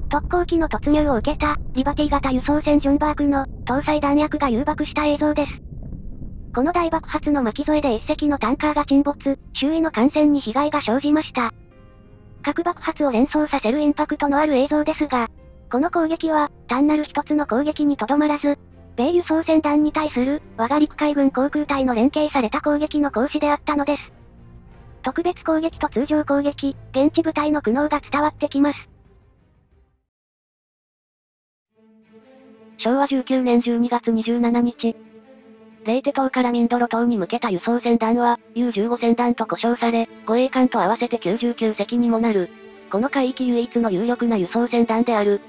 特攻機の突入を受けた、リバティ型輸送船ジョンバークの、搭載弾薬が誘爆した映像です。この大爆発の巻き添えで一隻のタンカーが沈没、周囲の艦船に被害が生じました。核爆発を連想させるインパクトのある映像ですが、この攻撃は、単なる一つの攻撃にとどまらず、米輸送船団に対する、我が陸海軍航空隊の連携された攻撃の行使であったのです。特別攻撃と通常攻撃、現地部隊の苦悩が伝わってきます。昭和19年12月27日、レイテ島からミンドロ島に向けた輸送船団は、U-15 船団と呼称され、護衛艦と合わせて99隻にもなる。この海域唯一の有力な輸送船団である。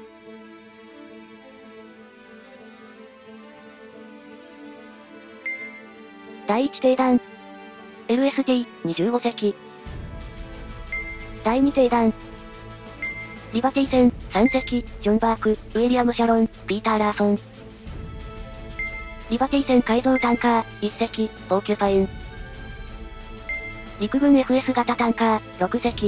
第1艇団 LST-25 隻第2艇団リバティ船3隻、ジョンバーク、ウィリアム・シャロン、ピーター・ラーソン。リバティ船改造タンカー、1隻、ポーキュパイン。陸軍 FS 型タンカー、6隻。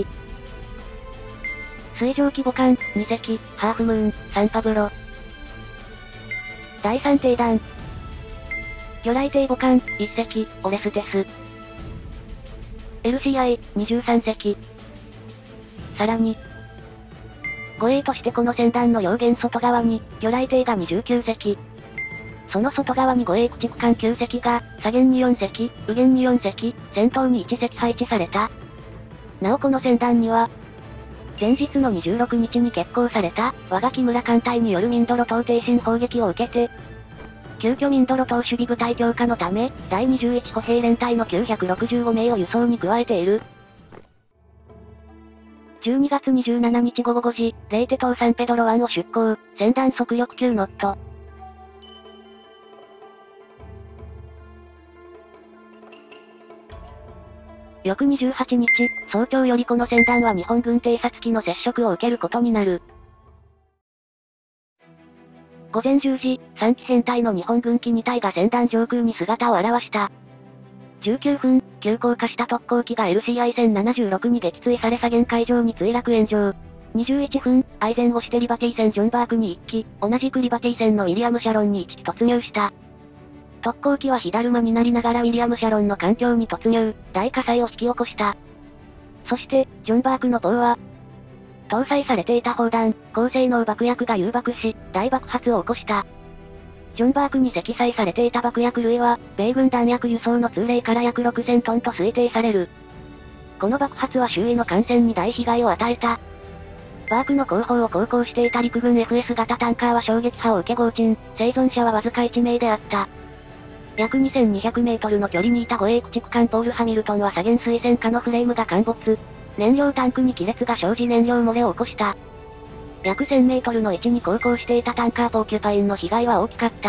水上規模艦、2隻、ハーフムーン、サンパブロ。第3艇団魚雷艇母艦、1隻、オレステス。LCI、23隻。さらに、護衛としてこの船団の両舷外側に、魚雷艇が29隻。その外側に護衛駆逐艦9隻が、左舷に4隻、右舷に4隻、先頭に1隻配置された。なおこの船団には、前日の26日に決行された、我が木村艦隊によるミンドロ島挺身砲撃を受けて、急遽ミンドロ島守備部隊強化のため、第21歩兵連隊の965名を輸送に加えている。12月27日午後5時、レイテ島サンペドロ湾を出港、船団速力9ノット。翌28日、早朝よりこの船団は日本軍偵察機の接触を受けることになる。午前10時、3機編隊の日本軍機2隊が船団上空に姿を現した。19分、急降下した特攻機が LCI-1076 に撃墜され左舷海上に墜落炎上。21分、相前後してリバティ船ジョンバークに1機、同じくリバティ船のウィリアム・シャロンに1機突入した。特攻機は火だるまになりながらウィリアム・シャロンの艦橋に突入、大火災を引き起こした。そして、ジョンバークの砲は、搭載されていた砲弾、高性能爆薬が誘爆し、大爆発を起こした。ジョンバークに積載されていた爆薬類は、米軍弾薬輸送の通例から約6000トンと推定される。この爆発は周囲の艦船に大被害を与えた。バークの後方を航行していた陸軍 FS 型タンカーは衝撃波を受け轟沈、生存者はわずか1名であった。約2200メートルの距離にいた護衛駆逐艦ポール・ハミルトンは左舷水栓下のフレームが陥没。燃料タンクに亀裂が生じ燃料漏れを起こした。約1000メートルの位置に航行していたタンカーポーキュパインの被害は大きかった。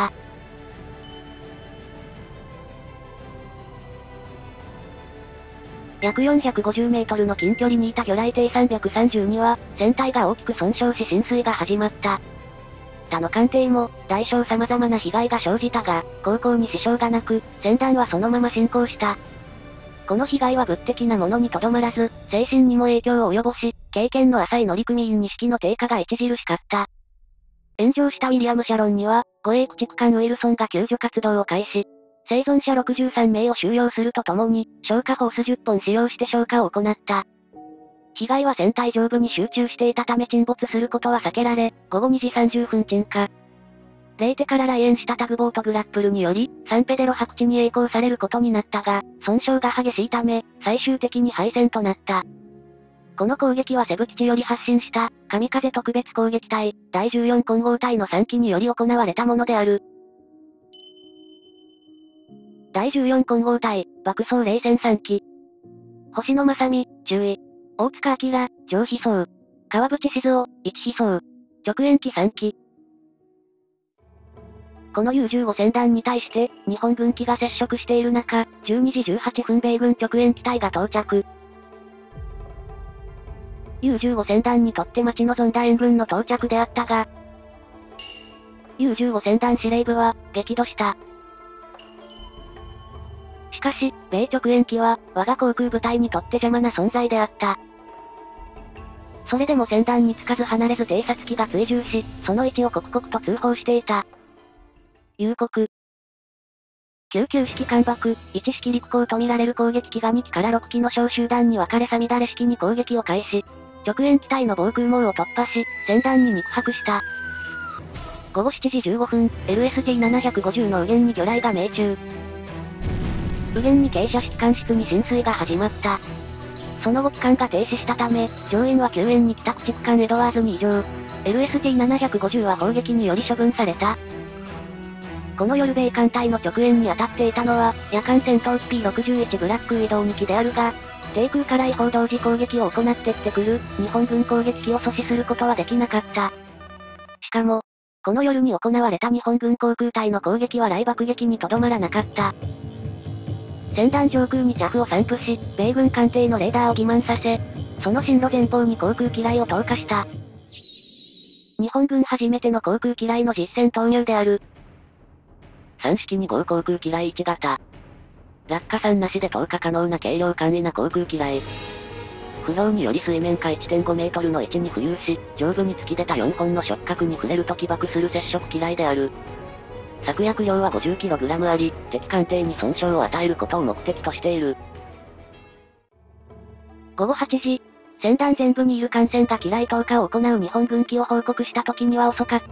約450メートルの近距離にいた魚雷艇332は、船体が大きく損傷し浸水が始まった。他の艦艇も、大小様々な被害が生じたが、航行に支障がなく、船団はそのまま進行した。この被害は物的なものにとどまらず、精神にも影響を及ぼし、経験の浅い乗組員に士気の低下が著しかった。炎上したウィリアム・シャロンには、護衛駆逐艦ウィルソンが救助活動を開始。生存者63名を収容するとともに、消火ホース10本使用して消火を行った。被害は船体上部に集中していたため沈没することは避けられ、午後2時30分鎮火。レイテから来園したタグボートグラップルにより、サンペデロ白地に曳航されることになったが、損傷が激しいため、最終的に敗戦となった。この攻撃はセブ基地より発進した、神風特別攻撃隊、第14混合隊の3機により行われたものである。第14混合隊、爆走冷戦3機。星野正美、中尉。大塚明、上飛走。川淵静雄、1飛走。直延機3機。この U-15 船団に対して、日本軍機が接触している中、12時18分米軍直延機隊が到着。U-15 船団にとって待ち望んだ援軍の到着であったが、U-15 船団司令部は、激怒した。しかし、米直延機は、我が航空部隊にとって邪魔な存在であった。 それでも船団につかず離れず偵察機が追従し、その位置を刻々と通報していた。夕刻。99式艦爆、1式陸攻とみられる攻撃機が2機から6機の小集団に分かれさ乱れ式に攻撃を開始。直縁機体の防空網を突破し、船団に肉薄した。午後7時15分、LST-750 の右舷に魚雷が命中。右舷に傾斜し機関室に浸水が始まった。その後機関が停止したため、乗員は救援に帰宅駆逐艦エドワーズに移乗。LST-750 は砲撃により処分された。この夜米艦隊の直縁に当たっていたのは、夜間戦闘機 P61 ブラックウィドウ2機であるが、低空から違法同時攻撃を行ってきてくる、日本軍攻撃機を阻止することはできなかった。しかも、この夜に行われた日本軍航空隊の攻撃は雷爆撃にとどまらなかった。船団上空にJAFを散布し、米軍艦艇のレーダーを欺瞞させ、その進路前方に航空機雷を投下した。日本軍初めての航空機雷の実戦投入である。3式2号航空機雷1型。落下傘なしで投下可能な軽量簡易な航空機雷。不評により水面下 1.5 メートルの位置に浮遊し、上部に突き出た4本の触角に触れると起爆する接触機雷である。作薬量は 50kg あり、敵艦艇に損傷を与えることを目的としている。午後8時、船団前部にいる艦船が機雷投下を行う日本軍機を報告した時には遅かった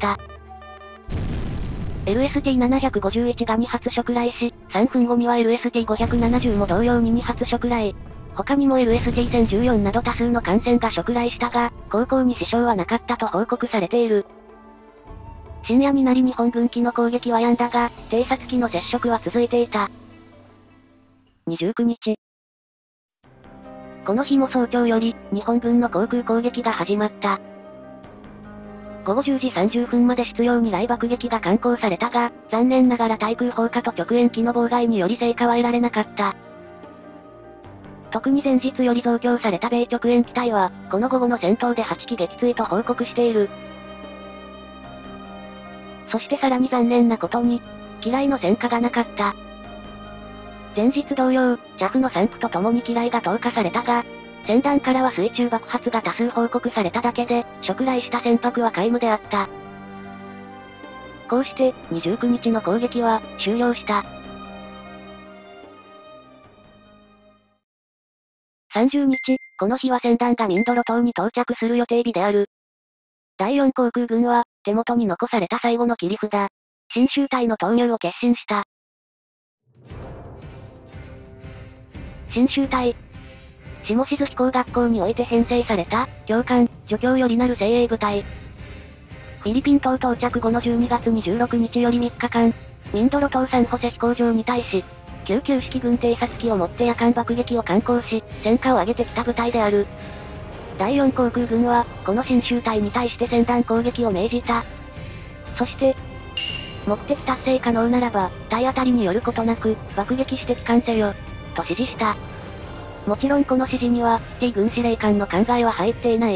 。LST-751 が2発触雷し、3分後には LST-570 も同様に2発触雷。他にも LST-1014 など多数の艦船が触雷したが、航行に支障はなかったと報告されている。深夜になり日本軍機の攻撃は止んだが、偵察機の接触は続いていた。29日。この日も早朝より、日本軍の航空攻撃が始まった。午後10時30分まで執拗に雷爆撃が敢行されたが、残念ながら対空砲火と直縁機の妨害により成果は得られなかった。特に前日より増強された米直縁機体は、この午後の戦闘で8機撃墜と報告している。そしてさらに残念なことに、機雷の戦果がなかった。前日同様、JAF の散布とともに機雷が投下されたが、船団からは水中爆発が多数報告されただけで、触雷した船舶は皆無であった。こうして、29日の攻撃は、終了した。30日、この日は船団がミンドロ島に到着する予定日である。第4航空軍は、手元に残された最後の切り札、新舟隊の投入を決心した。新舟隊。下志津飛行学校において編成された、教官、助教よりなる精鋭部隊。フィリピン島到着後の12月26日より3日間、ミンドロ島サンホセ飛行場に対し、99式軍偵察機をもって夜間爆撃を敢行し、戦果を上げてきた部隊である。第4航空軍は、この新舟隊に対して船団攻撃を命じた。そして、目的達成可能ならば、体当たりによることなく、爆撃して帰還せよ、と指示した。もちろんこの指示には、T 軍司令官の考えは入っていない。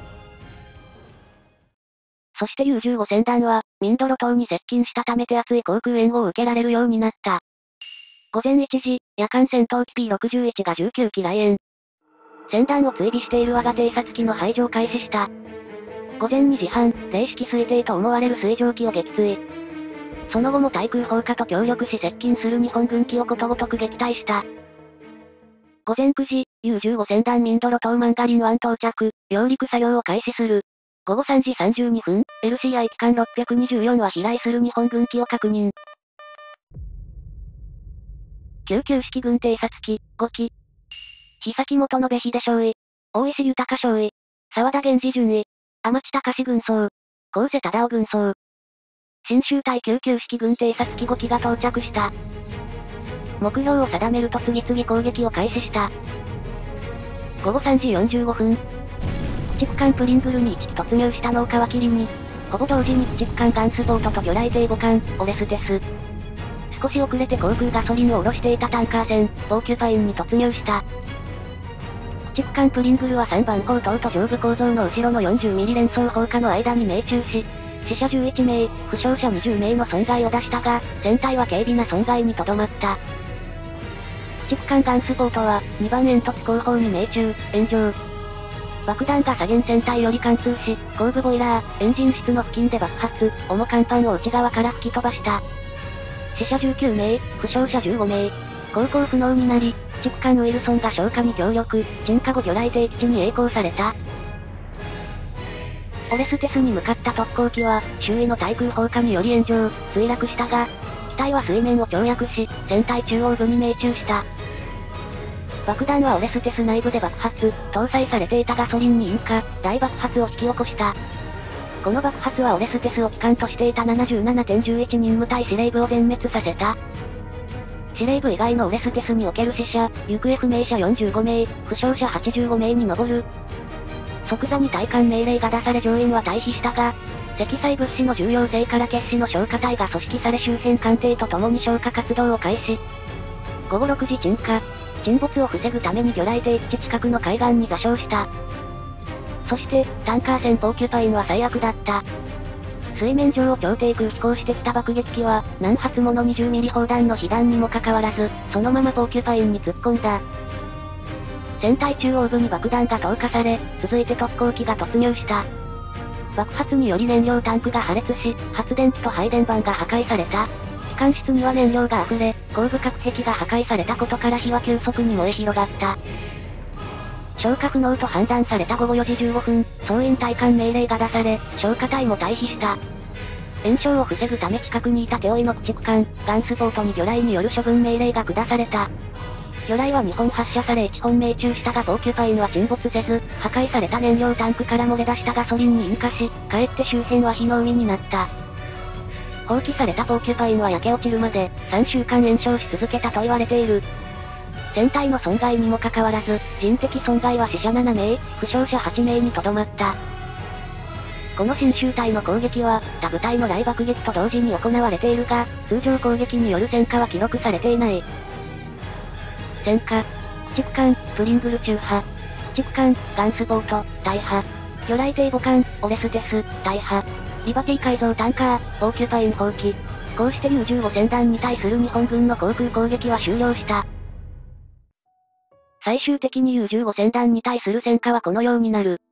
そして U15 船団は、ミンドロ島に接近したため手厚い航空援護を受けられるようになった。午前1時、夜間戦闘機 P61 が19機来園。船団を追尾している我が偵察機の排除を開始した。午前2時半、零式推定と思われる水上機を撃墜。その後も対空砲火と協力し接近する日本軍機をことごとく撃退した。午前9時、U15 船団ミンドロ島マンガリン湾到着、揚陸作業を開始する。午後3時32分、LCI 機関624は飛来する日本軍機を確認。99式軍偵察機、5機。日崎元信秀少尉、大石豊少尉、沢田源氏准尉、天地隆軍曹、高瀬忠夫軍曹。新舟隊99式軍偵察機5機が到着した。目標を定めると次々攻撃を開始した。午後3時45分。駆逐艦プリングルに1機突入したのを皮切りに、ほぼ同時に駆逐艦ガンスボートと魚雷艇母艦、オレステス。少し遅れて航空ガソリンを下ろしていたタンカー船、ポーキュパインに突入した。駆逐艦プリングルは3番砲塔と上部構造の後ろの 40mm 連装砲火の間に命中し、死者11名、負傷者20名の損害を出したが、船体は軽微な損害にとどまった。駆逐艦ガンスボートは、2番煙突後方に命中、炎上。 爆弾が左舷船体より貫通し、後部ボイラー、エンジン室の付近で爆発、主甲板を内側から吹き飛ばした。死者19名、負傷者15名。航行不能になり、駆逐艦ウィルソンが消火に協力、鎮火後魚雷艇基地に曳航された。オレステスに向かった特攻機は、周囲の対空砲火により炎上、墜落したが、機体は水面を跳躍し、船体中央部に命中した。爆弾はオレステス内部で爆発、搭載されていたガソリンに引火、大爆発を引き起こした。この爆発はオレステスを旗艦としていた 77.11 任務隊司令部を全滅させた。司令部以外のオレステスにおける死者、行方不明者45名、負傷者85名に上る。即座に退艦命令が出され乗員は退避したが、積載物資の重要性から決死の消火隊が組織され周辺艦艇と共に消火活動を開始。午後6時鎮火。沈没を防ぐために魚雷艇基地近くの海岸に座礁した。そして、タンカー船ポーキュパインは最悪だった。水面上を超低空飛行してきた爆撃機は、何発もの20ミリ砲弾の被弾にもかかわらず、そのままポーキュパインに突っ込んだ。船体中央部に爆弾が投下され、続いて特攻機が突入した。爆発により燃料タンクが破裂し、発電機と配電盤が破壊された。機関室には燃料が溢れ、後部隔壁が破壊されたことから火は急速に燃え広がった。消火不能と判断された午後4時15分、総員退艦命令が出され、消火隊も退避した。延焼を防ぐため近くにいた手負いの駆逐艦、ガンスボートに魚雷による処分命令が下された。魚雷は2本発射され1本命中したがポーキュパインは沈没せず、破壊された燃料タンクから漏れ出したガソリンに引火し、かえって周辺は火の海になった。放棄されたポーキュパインは焼け落ちるまで、3週間延焼し続けたと言われている。船体の損害にもかかわらず、人的損害は死者7名、負傷者8名にとどまった。この新舟隊の攻撃は、他部隊の来爆撃と同時に行われているが、通常攻撃による戦果は記録されていない。戦果。駆逐艦、プリングル中破。駆逐艦、ガンスボート、大破。魚雷艇母艦、オレステス、大破。リバティ改造タンカー、ポーキュパイン放棄。こうして U-15 戦団に対する日本軍の航空攻撃は終了した。最終的に U-15 戦団に対する戦果はこのようになる。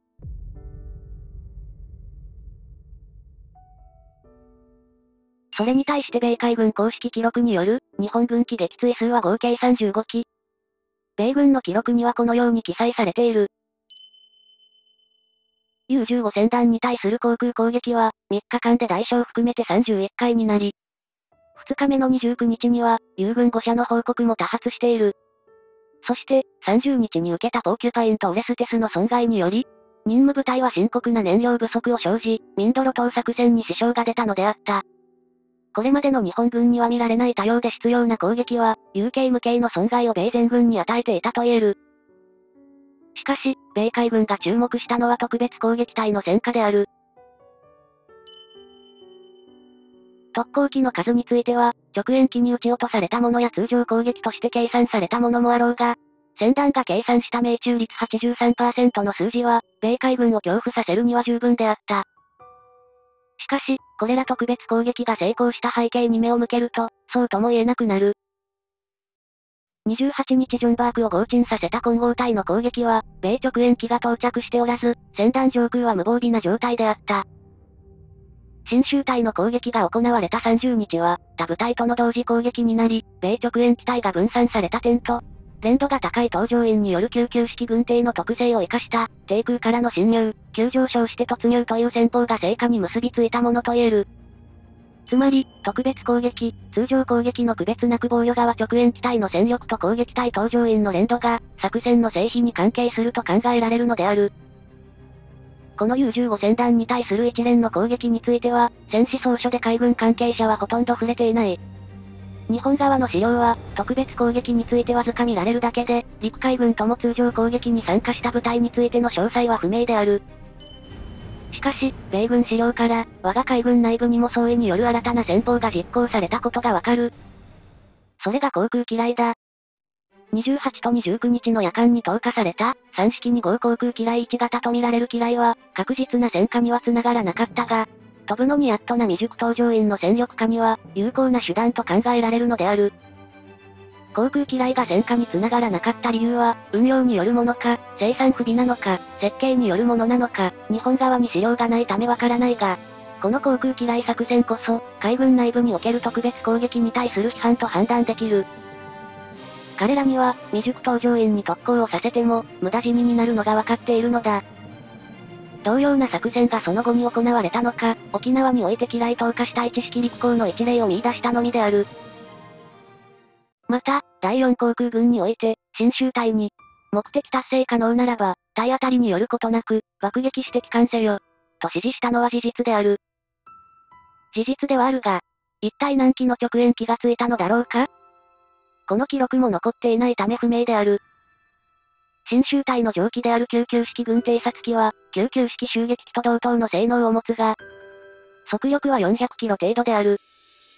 それに対して米海軍公式記録による、日本軍機撃墜数は合計35機。米軍の記録にはこのように記載されている。U-15 戦団に対する航空攻撃は、3日間で大小含めて31回になり、2日目の29日には、友軍5社の報告も多発している。そして、30日に受けたポーキュパインとオレステスの損害により、任務部隊は深刻な燃料不足を生じ、ミンドロ島作戦に支障が出たのであった。これまでの日本軍には見られない多様で執拗な攻撃は、有形無形の損害を米全軍に与えていたと言える。しかし、米海軍が注目したのは特別攻撃隊の戦果である。特攻機の数については、直縁機に撃ち落とされたものや通常攻撃として計算されたものもあろうが、戦団が計算した命中率 83% の数字は、米海軍を恐怖させるには十分であった。しかし、これら特別攻撃が成功した背景に目を向けると、そうとも言えなくなる。28日ジョンバークを轟沈させた混合体の攻撃は、米直縁機が到着しておらず、戦団上空は無防備な状態であった。新舟隊の攻撃が行われた30日は、他部隊との同時攻撃になり、米直縁機体が分散された点と、連度が高い搭乗員による救急式軍艇の特性を生かした、低空からの侵入、急上昇して突入という戦法が成果に結びついたものと言える。つまり、特別攻撃、通常攻撃の区別なく防御側直縁機体の戦力と攻撃隊搭乗員の連度が、作戦の成否に関係すると考えられるのである。この U-15 戦団に対する一連の攻撃については、戦死総書で海軍関係者はほとんど触れていない。日本側の資料は、特別攻撃についてわずか見られるだけで、陸海軍とも通常攻撃に参加した部隊についての詳細は不明である。しかし、米軍資料から、我が海軍内部にも総意による新たな戦法が実行されたことがわかる。それが航空機雷だ。28と29日の夜間に投下された、3式2号航空機雷1型とみられる機雷は、確実な戦果には繋がらなかったが、飛ぶのにやっとな未熟搭乗員の戦力化には、有効な手段と考えられるのである。 航空機雷が戦火に繋がらなかった理由は、運用によるものか、生産不備なのか、設計によるものなのか、日本側に資料がないためわからないが、この航空機雷作戦こそ、海軍内部における特別攻撃に対する批判と判断できる。彼らには、未熟搭乗員に特攻をさせても、無駄死にになるのがわかっているのだ。同様な作戦がその後に行われたのか、沖縄において機雷投下した知識陸港の一例を見出したのみである。また、第4航空軍において、新州隊に、目的達成可能ならば、体当たりによることなく、爆撃して帰還せよ、と指示したのは事実である。事実ではあるが、一体何機の直縁機がついたのだろうか？この記録も残っていないため不明である。新州隊の上機である99式軍偵察機は、99式襲撃機と同等の性能を持つが、速力は400キロ程度である。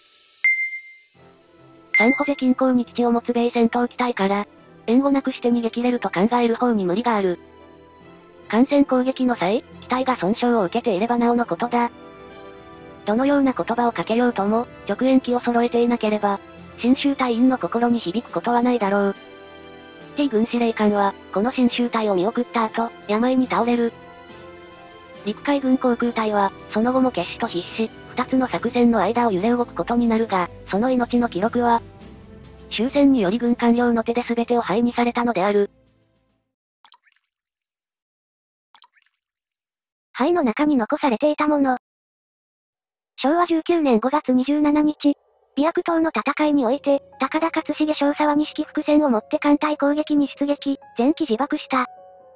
サンホゼ近郊に基地を持つ米戦闘機隊から、援護なくして逃げ切れると考える方に無理がある。艦船攻撃の際、機体が損傷を受けていればなおのことだ。どのような言葉をかけようとも、直縁機を揃えていなければ、新州隊員の心に響くことはないだろう。T 軍司令官は、この新州隊を見送った後、病に倒れる。陸海軍航空隊は、その後も決死と必死、二つの作戦の間を揺れ動くことになるが、その命の記録は、終戦により軍官僚の手で全てを灰にされたのである。灰の中に残されていたもの。昭和19年5月27日、琵琶湖島の戦いにおいて、高田勝重少佐は錦伏線をもって艦隊攻撃に出撃、全機自爆した。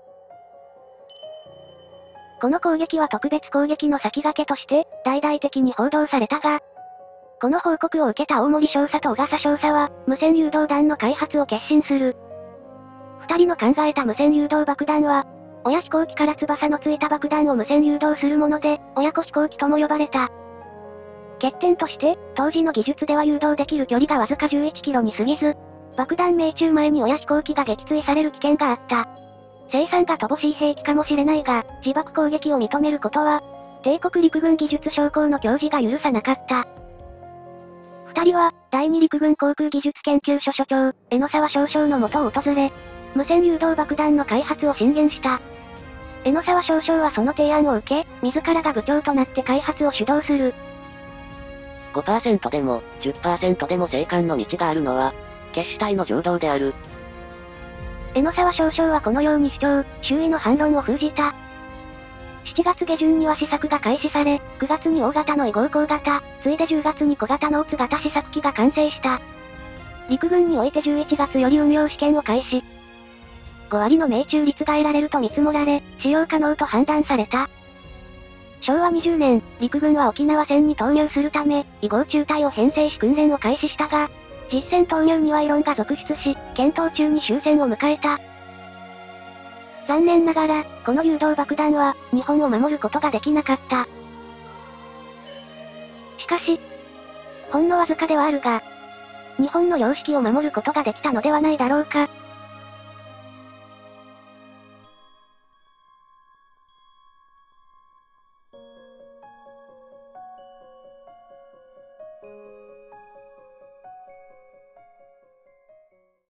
この攻撃は特別攻撃の先駆けとして、大々的に報道されたが、この報告を受けた大森少佐と小笠少佐は、無線誘導弾の開発を決心する。二人の考えた無線誘導爆弾は、親飛行機から翼のついた爆弾を無線誘導するもので、親子飛行機とも呼ばれた。欠点として、当時の技術では誘導できる距離がわずか11キロに過ぎず、爆弾命中前に親飛行機が撃墜される危険があった。生産が乏しい兵器かもしれないが、自爆攻撃を認めることは、帝国陸軍技術将校の教授が許さなかった。二人は、第二陸軍航空技術研究所所長、江野沢少将の元を訪れ、無線誘導爆弾の開発を進言した。江野沢少将はその提案を受け、自らが部長となって開発を主導する。 5% でも、10% でも生還の道があるのは、決死隊の情動である。 江野沢少将はこのように主張、周囲の反論を封じた。7月下旬には試作が開始され、9月に大型の2号高型、ついで10月に小型のオツ型試作機が完成した。陸軍において11月より運用試験を開始。5割の命中率が得られると見積もられ、使用可能と判断された。昭和20年、陸軍は沖縄戦に投入するため、2号中隊を編成し訓練を開始したが、実戦投入には異論が続出し、検討中に終戦を迎えた。残念ながら、この誘導爆弾は、日本を守ることができなかった。しかし、ほんのわずかではあるが、日本の良識を守ることができたのではないだろうか。